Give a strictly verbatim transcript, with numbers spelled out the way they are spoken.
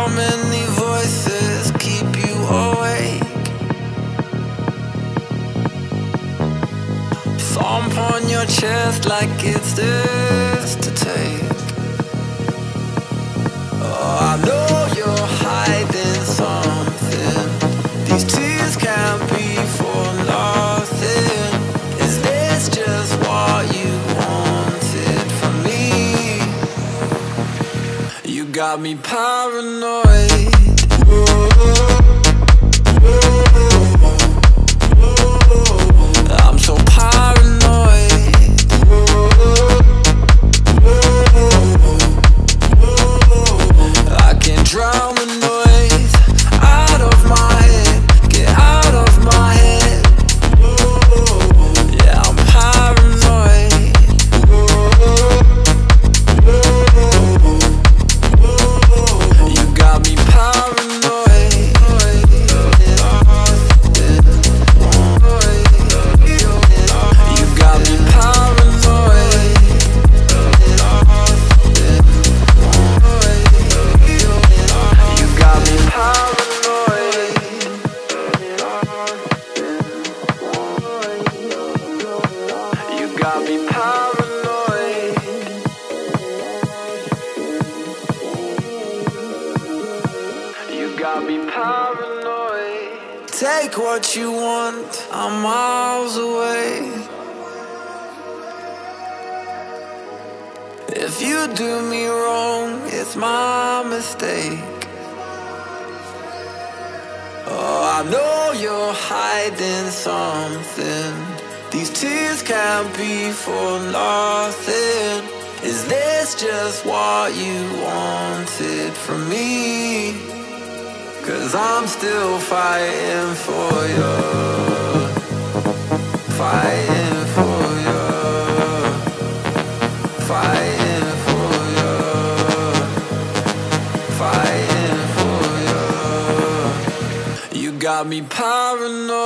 many voices keep you awake? Thump on your chest like it's theirs to take. Oh, I know you're hiding something. These tears can't be for nothing. Is this just what you wanted from me? You got me paranoid. I'm so paranoid. I can't drown the noise out of my head. Get out of my head. Yeah, I'm paranoid. You got me paranoid. You got me paranoid. You got me paranoid. You got me paranoid. You got me paranoid. Take what you want, I'm miles away. If you do me wrong, it's my mistake. Oh, I know you're hiding something. These tears can't be for nothing. Is this just what you wanted from me? 'Cause I'm still fighting for you. Fighting for you. Fighting for you. Fighting for you. You got me paranoid.